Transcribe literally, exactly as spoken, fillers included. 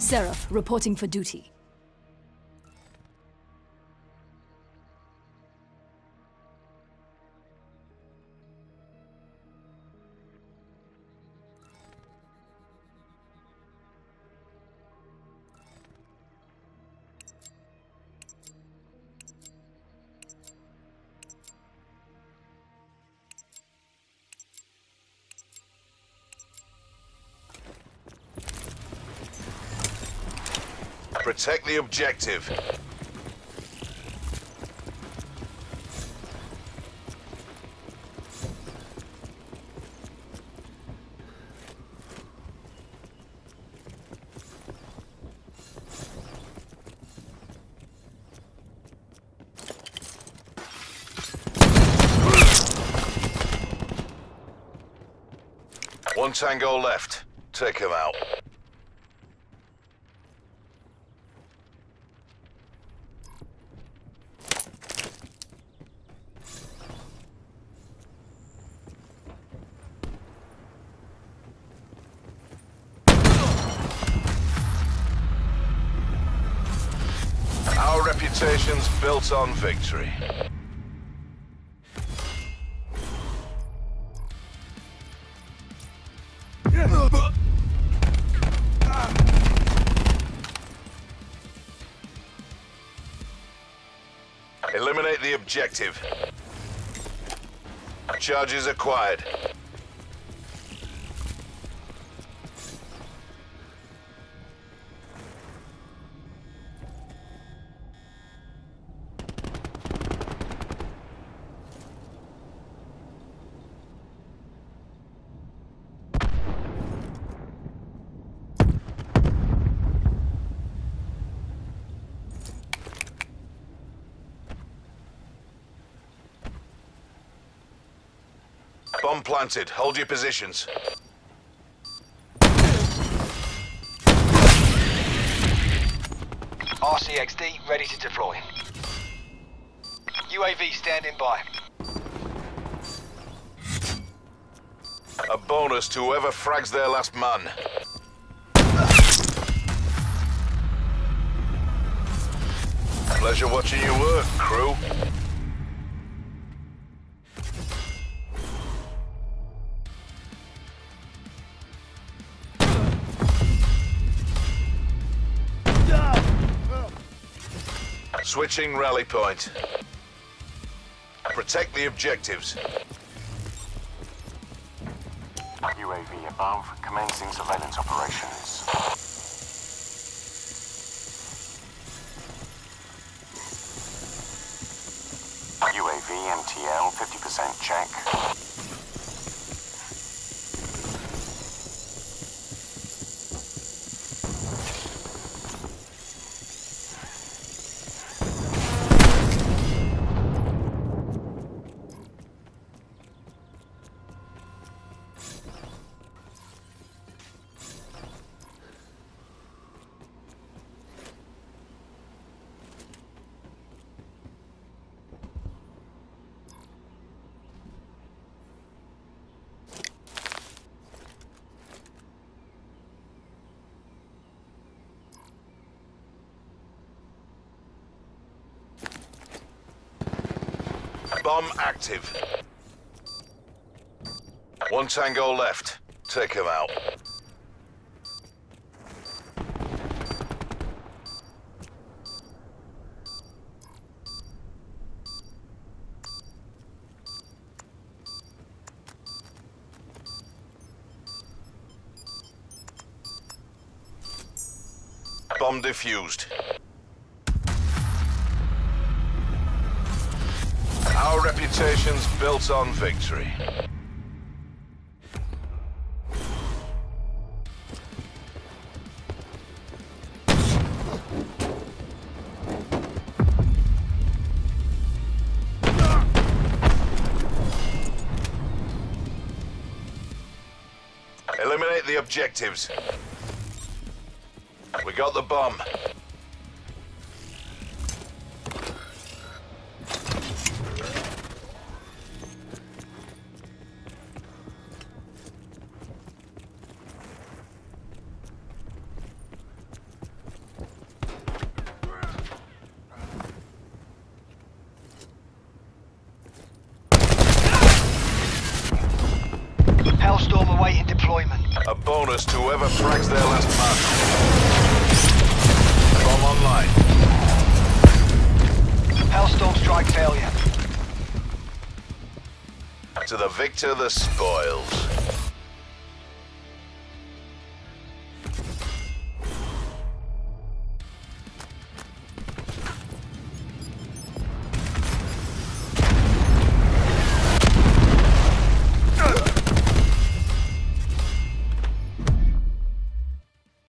Seraph, reporting for duty. Protect the objective. One tango left. Take him out. Our reputation's built on victory. Eliminate the objective. Charges acquired. Bomb planted. Hold your positions. R C X D ready to deploy. U A V standing by. A bonus to whoever frags their last man. Pleasure watching you work, crew. Switching rally point. Protect the objectives. U A V above, commencing surveillance operations. U A V M T L fifty percent check. Bomb active. One tango left. Take him out. Bomb defused. Our reputation's built on victory. Eliminate the objectives. We got the bomb. to whoever frags their last man. Bomb online. Hellstorm strike failure. To the victor, the spoils.